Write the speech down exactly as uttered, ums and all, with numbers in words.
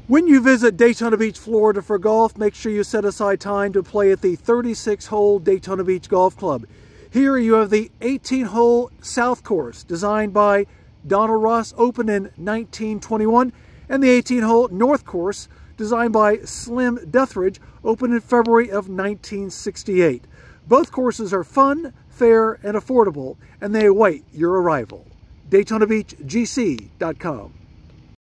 When you visit Daytona Beach, Florida for golf, make sure you set aside time to play at the thirty-six hole Daytona Beach Golf Club. Here you have the eighteen hole South Course, designed by Donald Ross, opened in nineteen twenty-one, and the eighteen hole North Course, designed by Slim Deathridge, opened in February of nineteen sixty-eight. Both courses are fun, fair, and affordable, and they await your arrival. Daytona Beach G C dot com